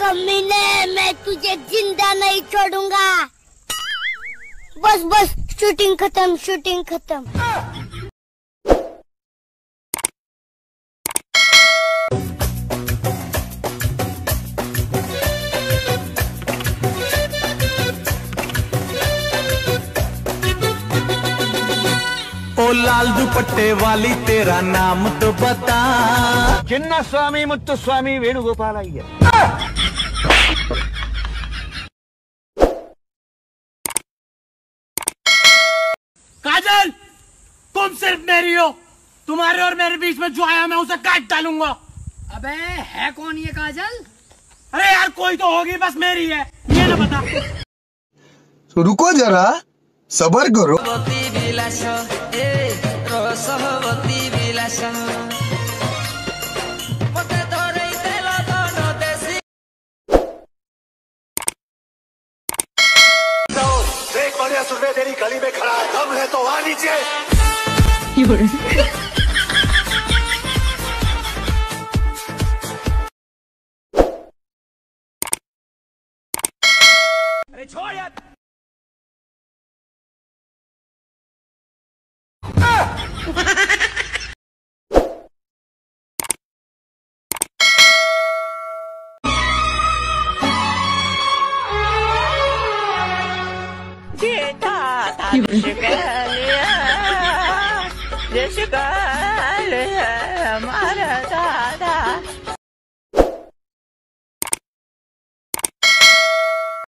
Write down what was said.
कमीने, मैं तुझे जिंदा नहीं छोड़ूंगा। बस बस, शूटिंग खत्म, शूटिंग खत्म। ओ लाल दुपट्टे वाली तेरा नाम तो बता। चिन्ना स्वामी मुत्तुस्वामी वेणुगोपाल अय्यर। काजल, तुम सिर्फ मेरी हो। तुम्हारे और मेरे बीच में जो आया मैं उसे काट डालूंगा। अबे है कौन ये काजल? अरे यार कोई तो होगी, बस मेरी है, ये ना बता। तो रुको जरा, सबर करो। एक बढ़िया सुनने तेरी गली में खड़ा है, दम है तो आ नीचे। अरे छोड़ यार। हमारा